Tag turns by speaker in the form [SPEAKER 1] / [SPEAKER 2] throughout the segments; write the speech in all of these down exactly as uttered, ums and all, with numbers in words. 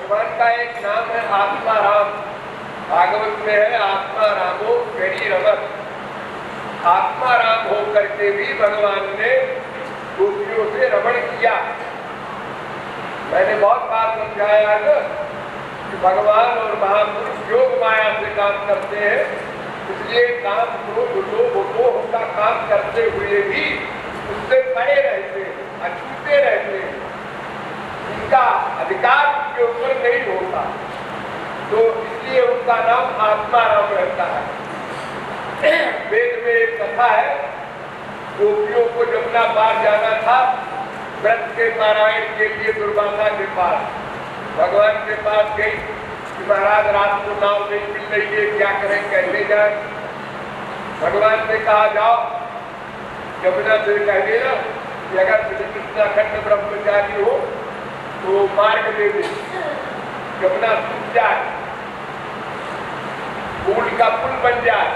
[SPEAKER 1] भगवान का एक नाम है आत्माराम। भागवत में है आत्मारामो गरी रमत। आत्माराम होकर के भी भगवान ने गोपियों से रमण किया। मैंने बहुत बार समझाया है कि भगवान और महापुरुष योग माया से काम करते हैं, इसलिए काम क्रोध लोभ मोह का काम करते हुए भी उससे परे रहते हैं, अछूते रहते हैं, उनका अधिकार उनके ऊपर नहीं होता, तो इसलिए उनका नाम आत्माराम रहता है। वेद में एक कथा है, गोपियों को जमुना पार जाना था व्रत के पारायण के लिए दुर्वासा के पास। भगवान के पास गई कि महाराज रात को नाव नहीं मिल रही है, क्या करें, कैसे जाए। भगवान ने कहा जाओ यमुना से कह देना कि अगर श्री कृष्णाखंड ब्रह्मचारी हो तो मार्ग दे दे, यमुना सूख जाए, पुल का पुल बन जाए।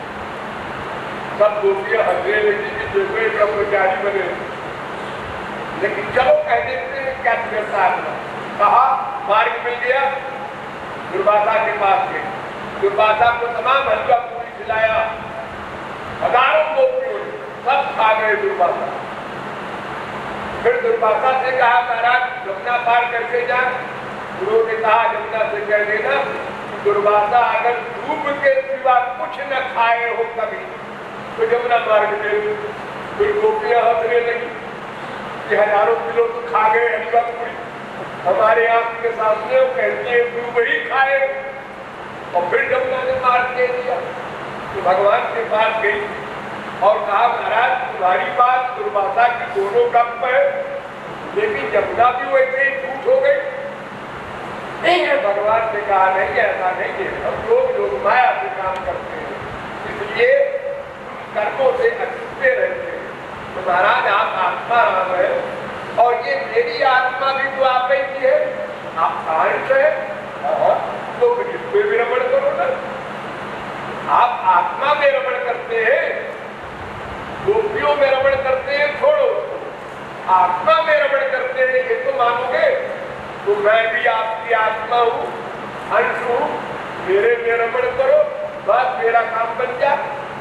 [SPEAKER 1] सब गोपियां हंसने लगी कि दूसरे ब्रह्मचारी बने, लेकिन चलो कह देते हैं क्या करता है। कहा मार्ग मिल गया, दुर्वासा के पास गए, दुर्वासा को तमाम हलवा पूरी खिलाया, हजारों गोपियों सब खा गए दुर्वासा। फिर दुर्वासा से कहा महाराज यमुना पार करके जा। गुरु ने कहा यमुना से कह देना दुर्वासा अगर धूप के सिवा कुछ न खाए हो कभी तो यमुना मार्ग दे। फिर गोपियां हंसने लगी कि हजारों किलो तो खा गए हलवा पूरी, हमारे आंख के सामने वो कहती है तू वही खाए, और फिर यमुना ने मार्ग दे दिया। तो भगवान के पास गई और कहा महाराज तुम्हारी बात दुर्वासा की दोनों गप है, लेकिन यमुना भी वैसे ही झूठ हो गई। नहीं है, भगवान ने कहा नहीं ऐसा नहीं है, हम लोग लोग माया से काम करते हैं, इसलिए कर्मों से अछूते रहते हैं। तो महाराज आप आत्माराम है और ये मेरी आत्मा भी तो आप ही की है, आप अंश है, तो फिर इसमें भी रमण करो ना। आप आत्मा में रमण करते हैं, गोपियों में रमण करते हैं, छोड़ो, आत्मा में रमण करते हैं ये तो मानोगे, तो मैं भी आपकी आत्मा हूँ, अंश हूँ, मेरे में रमण करो, बस मेरा काम बन जा।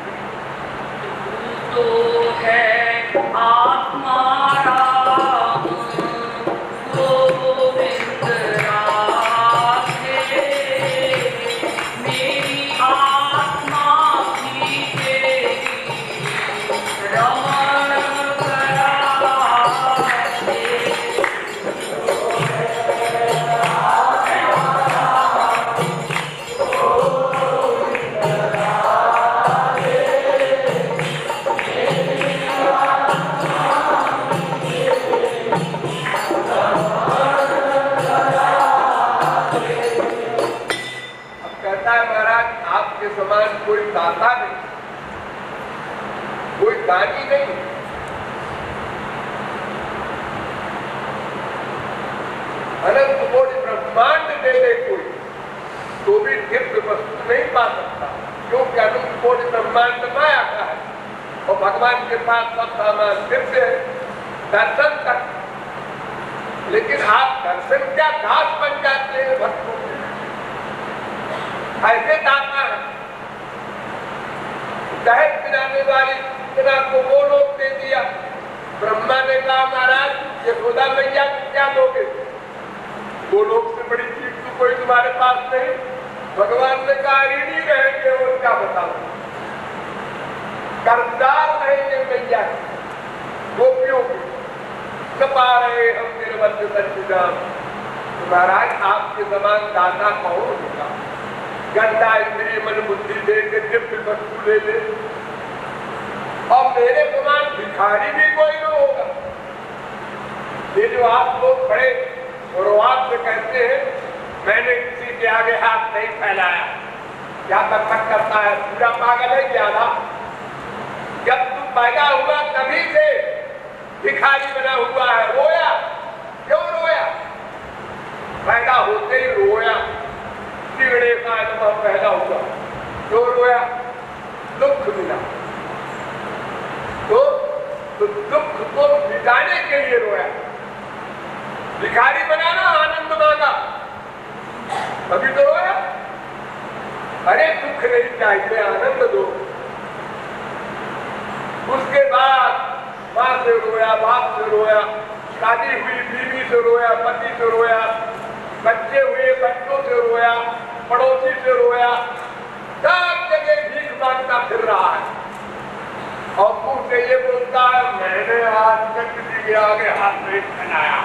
[SPEAKER 2] तो है आत्माराम गोविंद राधे, मेरी आत्मा भी तेरी रमण करावे।
[SPEAKER 1] आपके समान कोई दाता नहीं, कोई दानी नहीं, अनंत कोटि ब्रह्मांड दे दे कोई तो भी दिव्य वस्तु नहीं पा सकता, क्योंकि अनंत कोटि ब्रह्मांड माया का है और भगवान के पास सब सामान दिव्य है, दर्शन तक। लेकिन आप दर्शन क्या दास बन जाते हैं भक्तों के, ऐसे दाता है। दहेज पिलाने वाली इतना को वो लोग दे दिया। ब्रह्मा ने कहा महाराज यशोदा मैया क्या दोगे, वो लोग से बड़ी चीज तो कोई तुम्हारे पास नहीं। भगवान ने कहा ऋणी रहेंगे और क्या बताओ, कर्जदार रहेंगे मैया गोपियों की, न पा रहे हम तेरे मध्य सच्चिदान। महाराज आपके समान दाता कौन होगा, गंदा इंद्रिय मन बुद्धि दे के दिव्य वस्तु ले ले, और मेरे समान भिखारी भी कोई न होगा। ये जो आप लोग बड़े गौरवाद से कहते हैं मैंने किसी के आगे हाथ नहीं फैलाया, क्या तक तक करता है, पूरा पागल है क्या था? जब तू पैदा हुआ तभी से भिखारी बना हुआ है, रोया क्यों रोया? पैदा होते ही रोया, पैदा हुआ क्यों रोया? दुख मिला, तो, तो दुख को मिटाने के लिए रोया। भिखारी बनाना आनंद मांगा, अभी तो रोया। अरे दुख नहीं चाहिए, आनंद दो। उसके बाद माँ से रोया, बाप से रोया, शादी हुई बीवी से रोया, पति से रोया, बच्चे हुए बच्चों से रोया, पड़ोसी से रोया, सब जगह भीख मांगता फिर रहा है। और मुंह से ये बोलता है मैंने आज तक किसी के आगे हाथ नहीं फैलाया।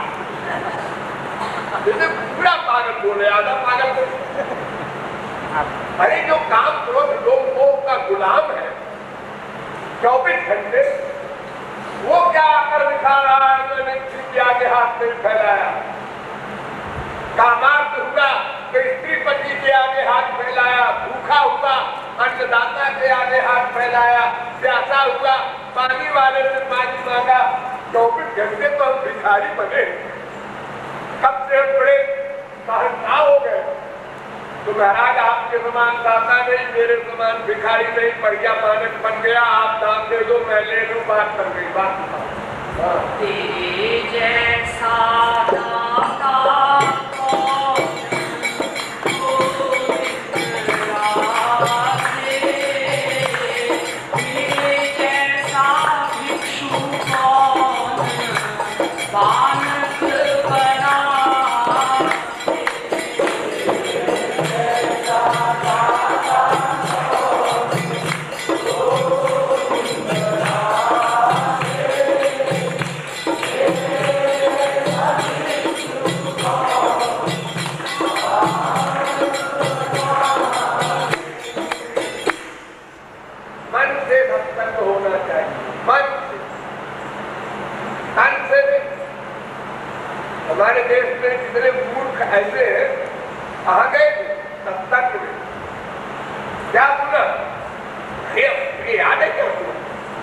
[SPEAKER 1] जैसे पूरा पागल बोले, आधा पागल बोले। अरे जो काम क्रोध लोग मोह का गुलाम है चौबीस घंटे, वो क्या आकर दिखा रहा है मैंने किसी के आगे हाथ नहीं फैलाया। कामार्थ हुआ तो स्त्री पति के आगे हाथ फैलाया, भूखा हुआ अन्नदाता के आगे हाथ फैलाया, प्यासा हुआ पानी वाले से पानी मांगा। चौबीस घंटे तो हम भिखारी बने। कब से बड़े सहनता हो गए तो महाराज आपके समान दाता नहीं, मेरे समान भिखारी नहीं, बढ़िया मानक बन गया। आप दाम दे दो मैं ले लूं, बात कर गई। बात
[SPEAKER 2] तेरे जैसा दाता कौन
[SPEAKER 1] हमारे देश में कितने मूर्ख ऐसे आ गए सत्संग में। क्या सुना? ये याद है क्या सुना?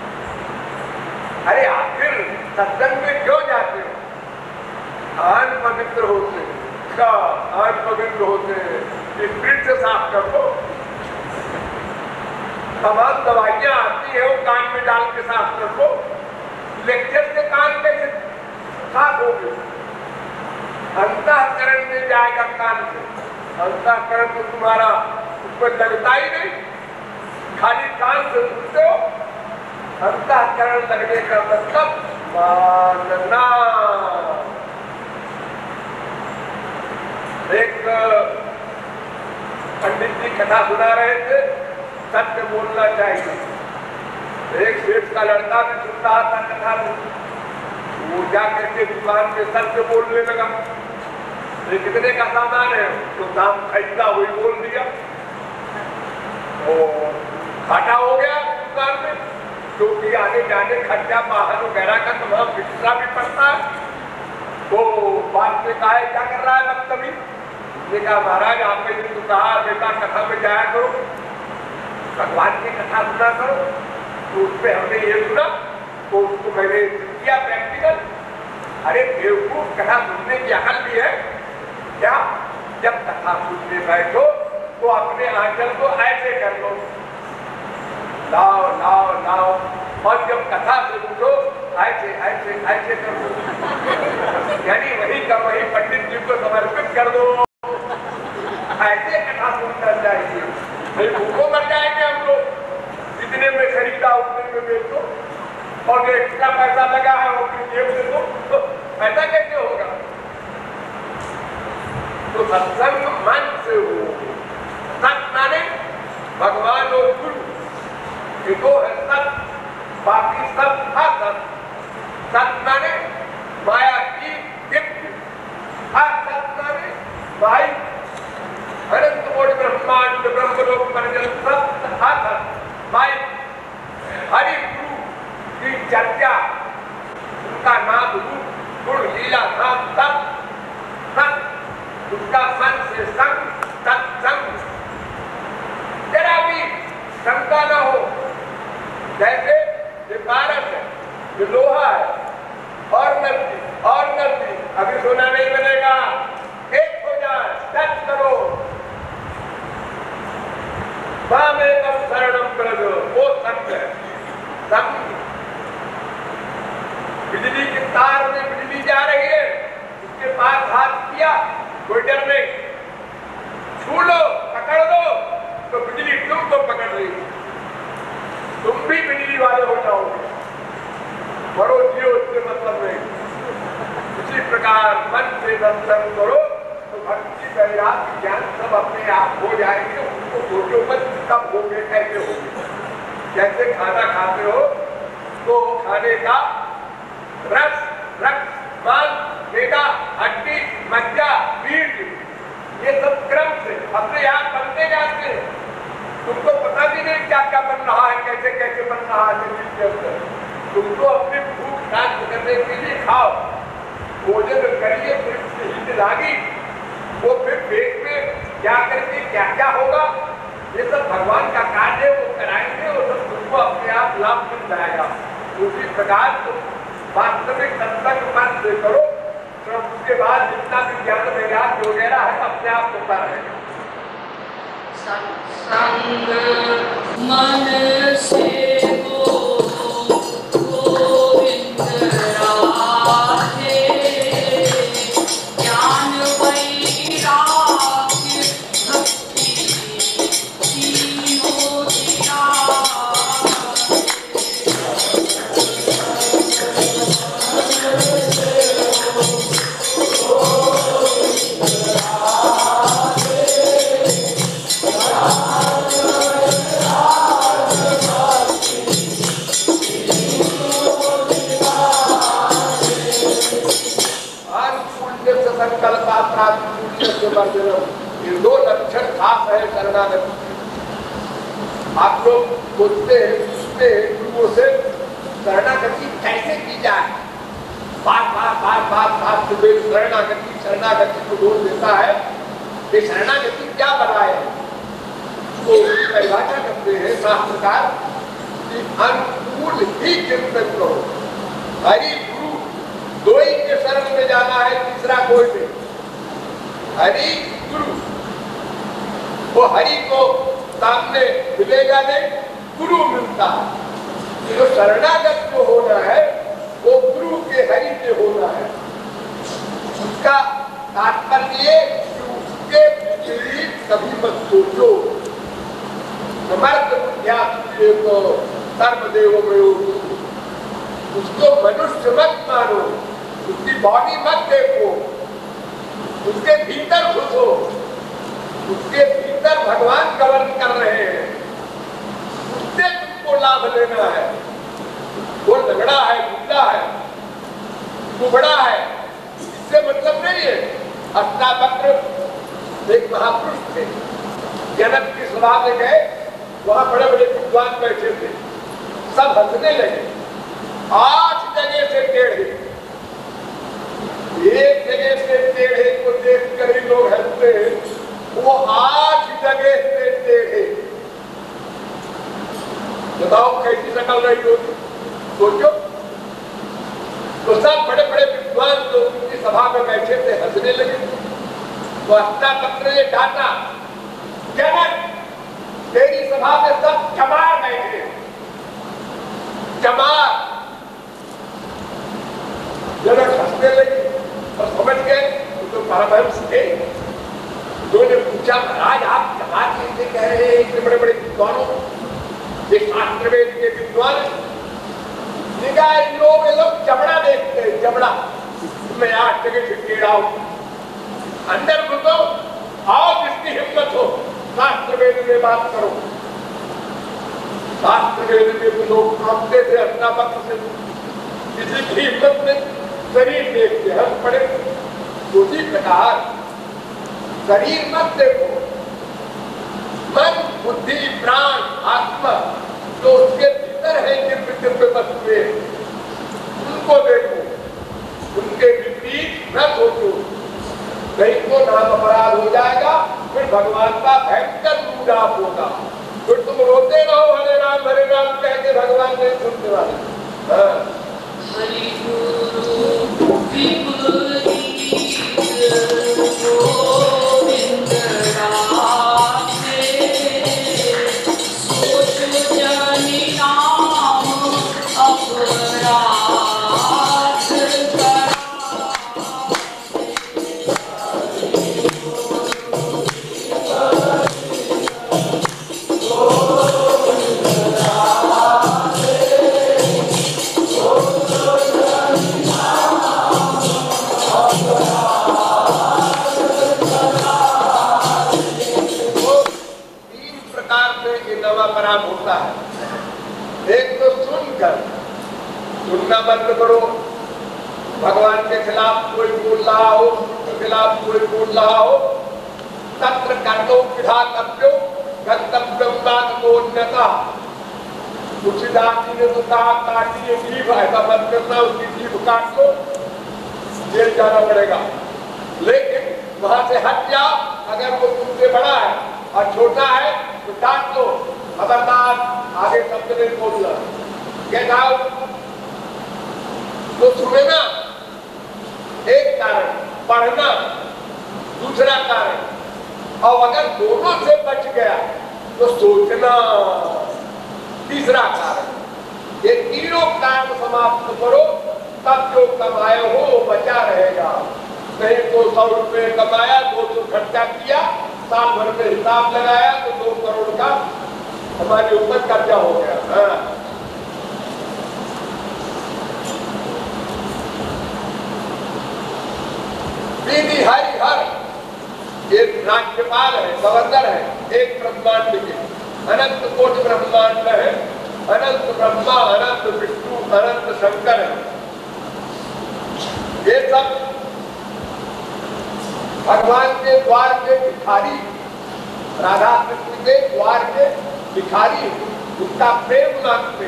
[SPEAKER 1] अरे आखिर सत्संग में क्यों जाते हो? आन पवित्र होते, क्या आन पवित्र होते स्प्रिट से साफ कर दो। तमाम दवाइयां आती है वो कान में डाल के साफ कर दो। लेक्चर से कान कैसे साफ होगी? अंतःकरण में जाएगा कान से। अंतःकरण तो तुम्हारा उसमें लगता ही नहीं, खाली कान से सुनते हो। अंतःकरण लगने का मतलब मानना। एक पंडित जी कथा सुना रहे थे, सत्य बोलना चाहिए। एक सेठ का लड़का भी सुन रहा था कथा में, वो जाकर के दुकान में सत्य बोलने लगा। ये कितने का सामान है तो दाम खरीदा वही बोल दिया, और घाटा हो गया दुकान में, क्योंकि आने जाने खर्चा वाहन वगैरह का तमाम पिछड़ा भी पड़ता है। तो बात में कहा क्या कर रहा है बदतमीज? ने कहा महाराज आपने जिनको कहा बेटा कथा में जाया करो, भगवान की कथा सुना करो, तो उसमें हमने ये सुना तो उसको मैंने किया प्रैक्टिकल। अरे बेवकूफ, कथा सुनने की अकल भी है क्या? जब कथा सुनने बैठो तो अपने आंचल को ऐसे कर लो, लाओ लाओ लाओ, और जब कथा से उठो ऐसे ऐसे ऐसे कर दो, यानी वही का वही पंडित जी को समर्पित कर दो। ऐसे कथा सुनना चाहिए। भाई भूखों मर जाएंगे हम लोग, जितने में खरीदा उतने में बेचो, और जो एक्स्ट्रा पैसा लगा है वो अपनी जेब से दो, तो ऐसा कैसे होगा? तो सत्संग मन से हो। सत माने भगवान और गुरु, एक है सत, बाकी सब असत। सत माने माया की दीप्ति, असत माने भाई अनंत कोटि ब्रह्मांड ब्रह्मलोक परिजन सब असत। भाई हरि गुरु की चर्चा, उनका नाम रूप गुण लीला नाम सब सत, उसका मन से संग सत्संग, जरा भी शंका न हो। जैसे ये पारस है, ये लोहा है, और नदी और नदी, अभी सोना नहीं बनेगा, एक हो जाए, टच करो। वामेकम शरणम व्रज, वो सत्य है। संग बिजली के तार में बिजली जा रही है, उसके पास हाथ किया कोई डर नहीं, सत्संग करो तो भक्ति वैराग्य ज्ञान सब अपने आप हो जाएंगे। उनको सोचो मत कब होंगे, कैसे होंगे। जैसे खाना खाते हो तो खाने का रस, रक्त, मांस, मेदा, हड्डी, मज्जा, बीज, ये सब क्रम से अपने आप बनते जाते हैं। तुमको पता भी नहीं क्या क्या बन रहा है, कैसे कैसे बन रहा है शरीर के अंदर। तुमको अपनी भूख शांत करने के लिए खाओ, भोजन करिए, फिर हिट लागी, वो फिर पेट में क्या करके क्या क्या होगा, ये सब भगवान का कार्य है, वो कराएंगे, वो सब तुमको अपने आप लाभ मिल जाएगा। उसी प्रकार तुम वास्तविक सत्संग मन से करो, तो उसके बाद जितना भी ज्ञान वैराग्य वगैरह है अपने आप होता रहेगा।
[SPEAKER 2] सत्संग मन से हो गोविंद राधे, ज्ञान वैराग्य भक्ति तीनों दिया।
[SPEAKER 1] ये दो लक्षण खास है शरणागति। आप लोग पूछते हैं पूछते हैं गुरुओं से शरणागति कैसे की जाए, बार बार बार बार बार सुबह शरणागति शरणागति को बोल देता है। ये शरणागति क्या बनाए, तो परिभाषा करते हैं शास्त्रकार कि अनुकूल ही चिंतन करो। हरि गुरु दो ही के शरण में जाना है, तीसरा कोई नहीं। हरि गुरु, वो हरि को सामने मिलेगा नहीं, गुरु मिलता है। जो शरणागत को होना है वो गुरु के हरि से होना है। उसका तात्पर्य कि उसके विपरीत कभी मत सोचो। समर्थ बुद्धियात्म को सर्वदेव में उसको मनुष्य मत मानो, उसकी बॉडी मत देखो, उसके भीतर घुसो। उसके भीतर भगवान गवर्न कर रहे हैं, उससे तुमको लाभ लेना है। वो लंगड़ा है, बुढ़ा है, कुबड़ा है, इससे मतलब नहीं है। अष्टावक्र एक महापुरुष थे, जनक की सभा में गए, वहां बड़े बड़े विद्वान बैठे थे, सब हंसने लगे। आठ जगह से टेढ़े, एक जगह से टेढ़े को देख कर ही लोग हंसते हैं, वो आठ जगह से टेढ़े। बताओ कैसी शकल रही होगी, सोचो। तो सब बड़े बड़े विद्वान जो उनकी सभा में बैठे थे हंसने लगे। तो अष्टावक्र ने डांटा, जनक तेरी सभा में सब चमार बैठे, चमार। जनक हंसने लगे और समझ गए तो परमहंस थे। उन्होंने पूछा, महाराज आप चमार कैसे कह रहे हैं इतने बड़े बड़े विद्वानों, ये शास्त्र वेद के विद्वान। निगाह इन लोग ये लोग चमड़ा देखते हैं, चमड़ा। मैं आठ जगह से टेढ़ा हूं, अंदर घुसो, आओ जिसकी हिम्मत हो शास्त्र वेद में बात करो। शास्त्र वेद में लोग कांपते थे अष्टावक्र से, किसी की हिम्मत में शरीर देखते हम पड़े। उसी प्रकार शरीर मत देखो, मन बुद्धि प्राण आत्मा जो उसके भीतर है, दिव्य दिव्य वस्तुएं, उनको देखो, उनके विपरीत न सोचो, नहीं तो नाम अपराध हो जाएगा, फिर भगवान का भयंकर दूराप होगा। फिर तुम रोते रहो हरे राम हरे राम कह के, भगवान नहीं सुनने वाले। हाँ।
[SPEAKER 2] हरि गुरु विपुल गोविंद राधे, सोच जनि नाम अपराध करा। Oh
[SPEAKER 1] होता है। एक तो सुनकर, सुनना बंद करो, भगवान के खिलाफ कोई बोल रहा हो, के खिलाफ कोई बोल रहा हो, तत्र कर्तो विधातव्यो गंतव्यम नान्यथा। तुलसीदास जी ने तो कहा काटिए जीभ, ऐसा मत करना, उसकी जीभ काट लो, जेल जाना पड़ेगा। लेकिन वहां से हट जाओ, अगर वो तुमसे बड़ा है और छोटा है तो डांट लो, खबरदार आगे शब्द नहीं बोलना, गेट आउट। तो सुने ना, एक कारण पढ़ना, दूसरा कारण, और अगर दोनों से बच गया तो सोचना, तीसरा कारण। ये तीनों कारण समाप्त करो, तब जो कमाए हो बचा रहेगा। नहीं तो सौ रुपये कमाया, दो सौ खर्चा किया, साल भर में हिसाब लगाया तो दो करोड़ का हमारे ऊपर कर्जा हो गया। हाँ। दीदी हरि हर एक राज्यपाल है, गवर्नर है एक ब्रह्मांड के, अनंत कोटि ब्रह्मांड है, अनंत ब्रह्मा, अनंत विष्णु, अनंत शंकर है। ये सब भगवान के द्वार के भिखारी, राधा कृष्ण के द्वार के भिखारी, उसका प्रेम मांगते।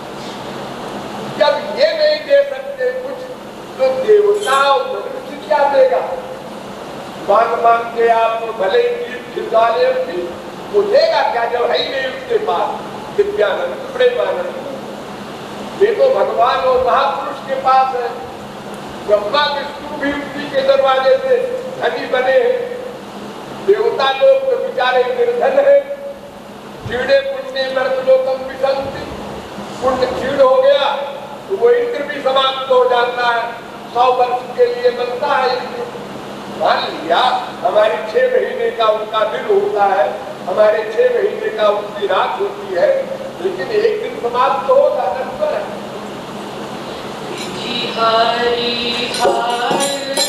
[SPEAKER 1] जब ये नहीं दे सकते कुछ तो देवता और मनुष्य क्या देगा? मांग मांग के आप भले ही खिलवा ले, वो देगा क्या जब है ही नहीं उसके पास? दिव्यानंद, प्रेमानंद, ये तो भगवान और महापुरुष के पास है। ब्रह्मा विष्णु भी उसी के दरवाजे से धनी बने हैं। देवता लोग तो बेचारे निर्धन है। क्षीणे पुण्य मर्तलोकम विशंति, पुण्य क्षीण हो गया तो वो इंद्र भी समाप्त हो जाता है, सौ वर्ष के लिए बनता है इंद्र। मान लिया हमारी छह महीने का उनका दिन होता है, हमारे छह महीने का उनकी रात होती है, लेकिन एक दिन समाप्त तो होता है।
[SPEAKER 2] हरि हर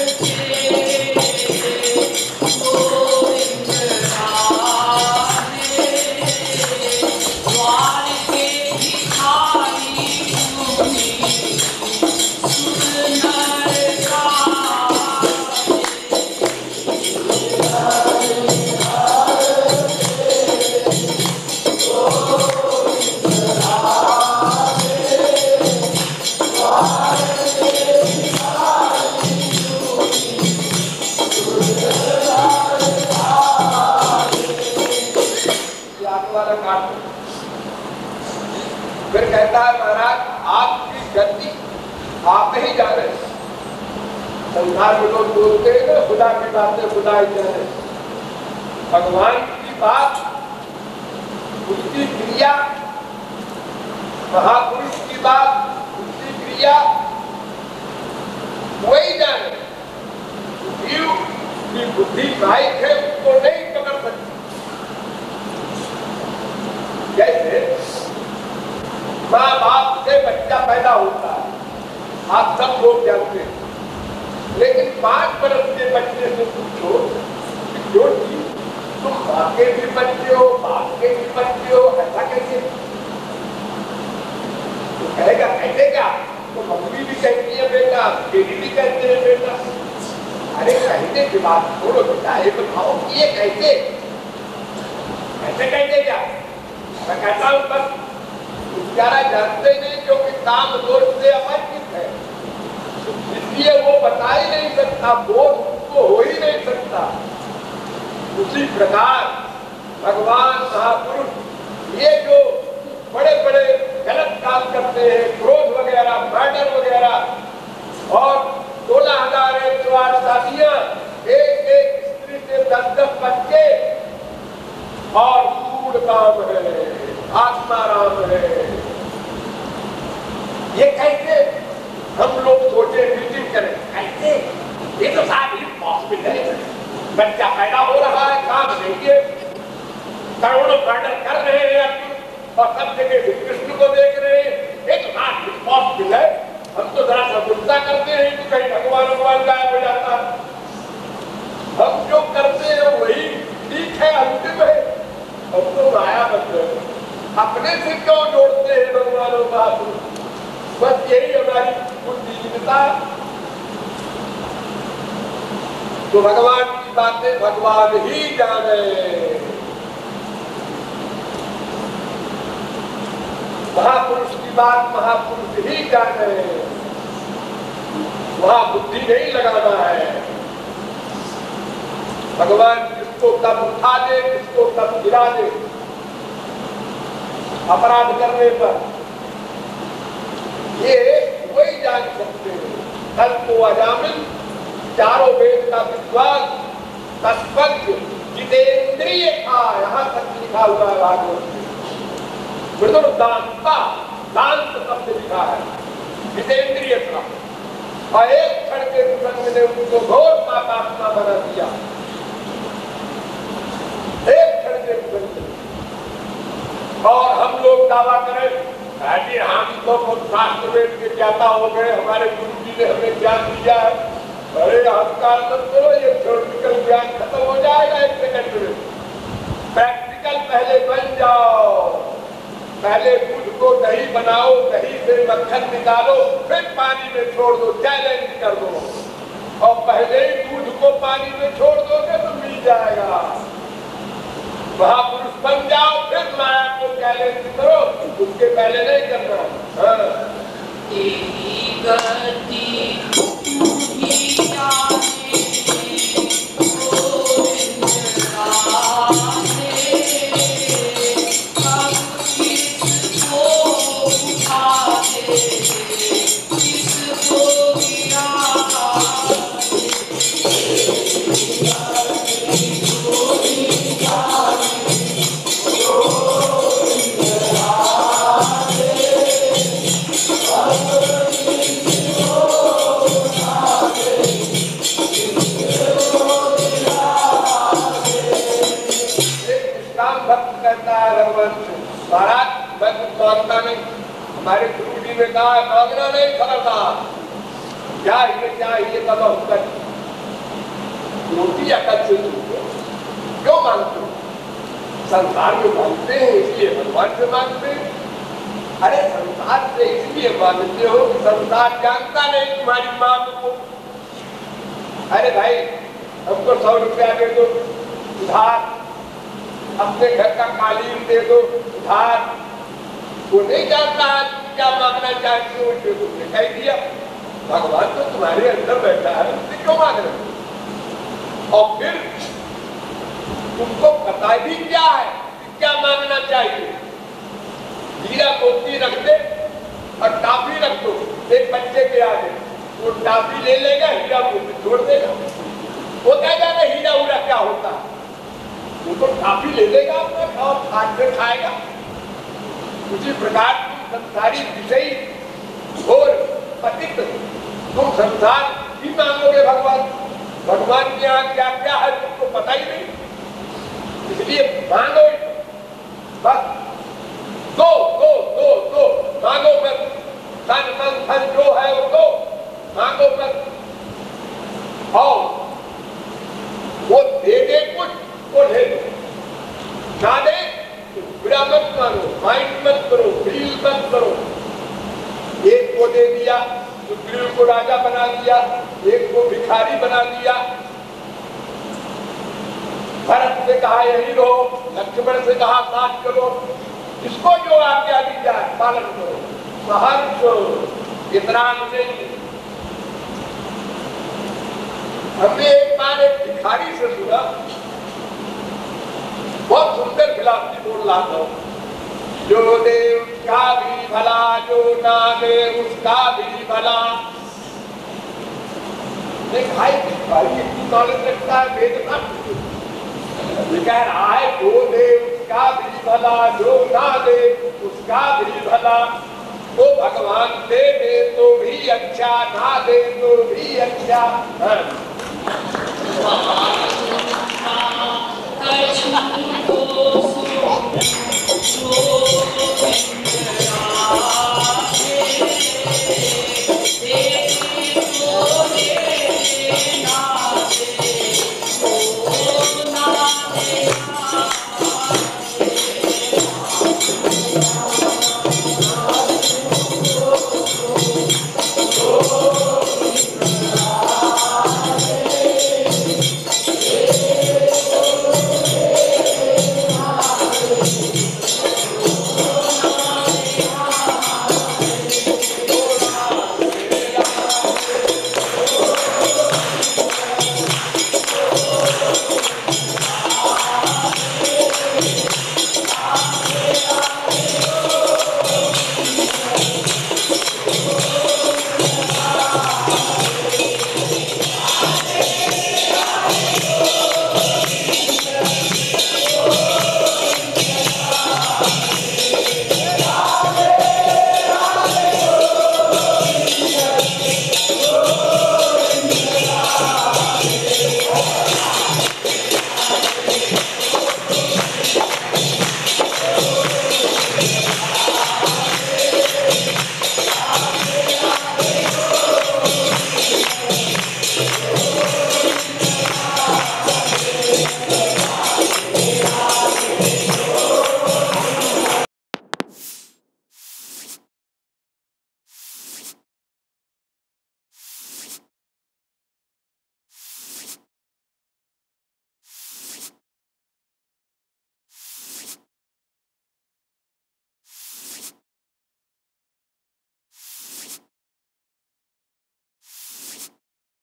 [SPEAKER 1] फिर कहता है महाराज आपकी गति आप ही जाने। संसार में लोग बोलते हैं ना खुदा की बातें खुदा ही जाने। भगवान की बात, उसकी क्रिया, महापुरुष की बात, उसकी क्रिया वही जाने। जीव की बुद्धि बाइक है, उसको नहीं पकड़ सकती। जैसे माँ बाप से बच्चा पैदा होता है, आप सब लोग जानते हैं, लेकिन पांच बरस के बच्चे से पूछो जो तुम माँ के भी बच्चे हो, बाप के भी बच्चे हो, ऐसा कैसे? तो कहेगा कैसे क्या? तो मम्मी भी कहती है बेटा, बेटी भी कहते हैं बेटा। अरे कहने की बात छोड़ो बेटा, ये बताओ ये कैसे ऐसे कहते क्या? मैं कहता हूँ बस उपचारा जानते नहीं, क्योंकि काम दोष से अपरिचित है, इसलिए वो बता ही नहीं सकता, बोध उसको हो ही नहीं सकता। उसी प्रकार भगवान महापुरुष ये जो बड़े बड़े गलत काम करते हैं, क्रोध वगैरह, मर्डर वगैरह, और सोलह हजार एक सौ आठ शादियां, एक एक स्त्री से दस दस बच्चे, और सूड काम है, आत्माराम है। ये कैसे? हम लोग सोचे मीटिंग करें, कैसे? ये तो साथ ही पॉसिबल है। बच्चा पैदा हो रहा है, काम नहीं है, करोड़ों मर्डर कर रहे हैं अर्जुन, और सब जगह कृष्ण को देख रहे हैं। ये तो साथ ही पॉसिबल है। हम तो जरा सा गुस्सा करते हैं कि कहीं भगवान भगवान गायब हो जाता है। हम जो करते हैं वही ठीक है, अंतिम है। हम तो माया बन गए, अपने तो भगवान की बातें भगवान ही जाने। महापुरुष की बात महापुरुष ही जाने। वहां बुद्धि नहीं लगाना है। भगवान किसको कब उठा दे, किसको कब गिरा दे, अपराध करने पर ये वही जान सकते हैं। कल को अजामिल, चारों वेद का विद्वान, तस्पज्ञ, जितेंद्रिय था, यहाँ तक लिखा हुआ है भागवत में। मृदुर दांता, दांत शब्द लिखा है, जितेंद्रिय था, और एक क्षण के प्रसंग ने उनको घोर पापात्मा बना दिया। एक क्षण के प्रसंग। और हम लोग दावा करें जी हम तो शास्त्र वेद के ज्ञाता हो गए, हमारे गुरु जी ने हमें ज्ञान दिया है। अरे अहंकार मत करो, ये थ्योरेटिकल ज्ञान खत्म हो जाएगा एक सेकंड में। प्रैक्टिकल पहले बन जाओ। पहले दूध को दही बनाओ, दही से मक्खन निकालो, फिर पानी में छोड़ दो, चैलेंज कर दो। और पहले ही दूध को पानी में छोड़ दोगे तो मिल जाएगा। महापुरुष बन जाओ, फिर माया को चैलेंज करो, उसके पहले नहीं करना। हाँ।
[SPEAKER 2] तेरी गति तू ही जाने, गोविंद राधे, कब किसको उठा दे, किसको गिरा महाराज मैं कुछ मांगता नहीं। हमारे गुरु जी ने कहा मांगना नहीं खबरता, क्या ये चाहिए तब हम कर रोटी अकल से क्यों मांगते हो? संसार में मांगते हैं इसलिए भगवान से मांगते हैं। अरे संसार से इसलिए मांगते हो कि संसार जानता नहीं तुम्हारी मांग को। अरे भाई हमको सौ रुपया दे दो उधार, अपने घर का कालीन दे दो उधार। वो नहीं जानता क्या मांगना चाहते हो, जो तुमने कह दिया। भगवान तो तुम्हारे अंदर बैठा है, उससे क्यों मांग रहे हो? और फिर तुमको पता भी क्या है कि क्या मांगना चाहिए। हीरा मोती रख दे और टाफी रख दो एक बच्चे के आगे, वो टाफी ले लेगा, हीरा मोती छोड़ देगा। वो कह जाएगा हीरा उरा क्या होता है, वो तो काफी ले लेगा अपना और हाथ से खाएगा। उसी प्रकार तुम संसारी विषयी और पतित तुम संसार ही मांगोगे भगवान। भगवान के यहाँ क्या क्या है तुमको पता ही नहीं, इसलिए मांगो बस। दो दो दो दो मांगो बस। धन मन धन जो है वो दो मांगो बस। और वो दे दे कुछ वो ले दो, ना दे तो बुरा मत मानो, माइंड मत करो, फील मत करो। एक को दे दिया, सुग्रीव को राजा बना दिया, एक को भिखारी बना दिया। भरत से कहा यही रहो, लक्ष्मण से कहा साथ चलो। जिसको जो आज्ञा दी जाए पालन करो, सहर्ष इतना नहीं। हमने एक बार एक भिखारी से सुना, बहुत सुंदर फिलॉसफी बोल रहा था। जो दे उसका भी भला, जो ना दे उसका भी भला। एक भाई भिखारी इतनी नॉलेज रखता है वेद का, कह रहा है जो दे उसका भी भला, जो ना दे उसका भी भला। वो भगवान दे दे तो भी अच्छा, ना दे तो भी अच्छा।